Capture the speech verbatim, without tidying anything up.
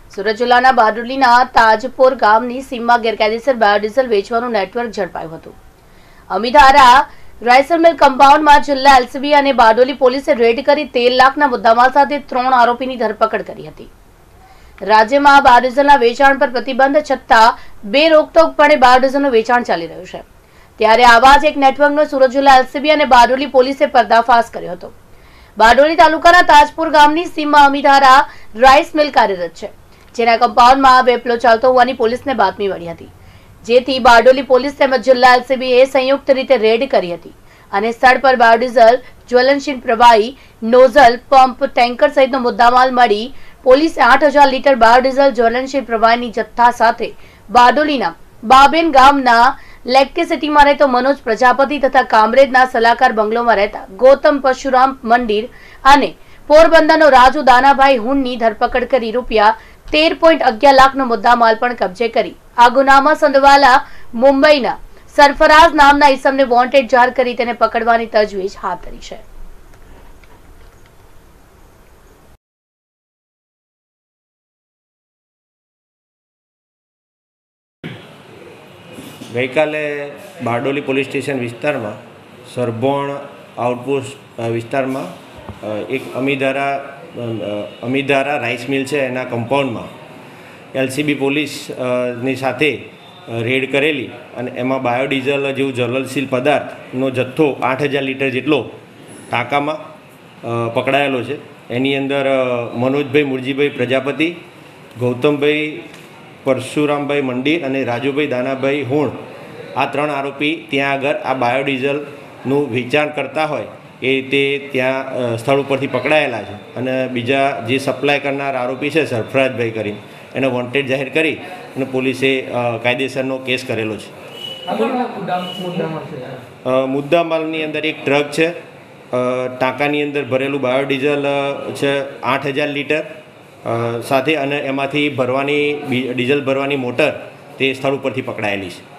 સુરત જિલ્લાના બારડોલીના તાજપોર ગામની સીમમાં ગેરકાયદેસર બાયોડીઝલ વેચવાનું નેટવર્ક ઝડપાયું હતું। અમીધારા રાઈસર મિલ કમ્પાઉન્ડમાં જિલ્લા એલસીબી અને બારડોલી પોલીસે રેડ કરી તેર લાખના મુદ્દામાલ સાથે ત્રણ આરોપીની ધરપકડ કરી હતી। રાજ્યમાં બાયોડીઝલના વેચાણ પર પ્રતિબંધ છતાં બે રોકટોકપણે બાયોડીઝલનું વેચાણ ચાલી રહ્યું છે, ત્યારે આવા જ એક નેટવર્કનો સુરત જિલ્લા એલસીબી અને બારડોલી પોલીસે પર્દાફાશ કર્યો હતો। બારડોલી તાલુકાના તાજપુર ગામની સીમમાં અમીધારા રાઈસ મિલ કાર્યરત છે, જેના કમ્પાઉન્ડમાં વેપલો ચાલતો હોવાની પોલીસને બાતમી મળી હતી, જેથી બારડોલી પોલીસ તેમજ જિલ્લા એલસીબીએ સંયુક્ત રીતે રેડ કરી હતી અને સ્થળ પર બાયોડીઝલ, જ્વલનશીલ પ્રવાહી, નોઝલ, પંપ, ટેન્કર સહિતનો મુદ્દામાલ મળી પોલીસે આઠ હજાર લીટર બાયોડીઝલ જ્વલનશીલ પ્રવાહીની જથ્થા સાથે બારડોલીના બાબેન ગામના ઇલેક્ટ્રિસિટીમાં રહેતો મનોજ પ્રજાપતિ તથા કામરેજના સલાહકાર બંગલોમાં રહેતા ગૌતમ પરશુરામ મંદિર અને પોરબંદરનો રાજુ દાનાભાઈ હુંડની ધરપકડ કરી રૂપિયા તેર પોઈન્ટ અગિયાર લાખનો મુદ્દામાલ પણ કબજે કરી આ ગુનામાં સંડોવાયેલા મુંબઈના સરફરાઝ નામના ઈસમને વોન્ટેડ જાહેર કરી તેને પકડવાની તજવીજ હાથ ધરી છે। गई काले बारडोली पोलीस स्टेशन विस्तार में सरभोण आउटपोस्ट विस्तार में एक अमीधारा अमीधारा राइस मिल है एना कम्पाउंड में एलसीबी पोलीस ની સાથે રેડ करेली અને એમાં બાયોડીઝલ જેવું જ્વલનશીલ પદાર્થનો જથ્થો આઠ હજાર લીટર જેટલો ટાંકામાં પકડાયેલો છે। એની અંદર મનોજભાઈ મુરજીભાઈ પ્રજાપતિ, ગૌતમભાઈ પરશુરામભાઈ મંદિર અને રાજુભાઈ દાનાભાઈ હુણ આ ત્રણ આરોપી ત્યાં આગળ આ બાયોડીઝલનું વેચાણ કરતા હોય એ રીતે ત્યાં સ્થળ ઉપરથી પકડાયેલા છે અને બીજા જે સપ્લાય કરનાર આરોપી છે સરફરાજભાઈ કરીને એને વોન્ટેડ જાહેર કરી અને પોલીસે કાયદેસરનો કેસ કરેલો છે। મુદ્દામાલની અંદર એક ટ્રક છે, ટાંકાની અંદર ભરેલું બાયોડીઝલ છે આઠ હજાર લીટર સાથે અને એમાંથી ભરવાની ડીઝલ ભરવાની મોટર તે સ્થળ ઉપરથી પકડાયેલી છે।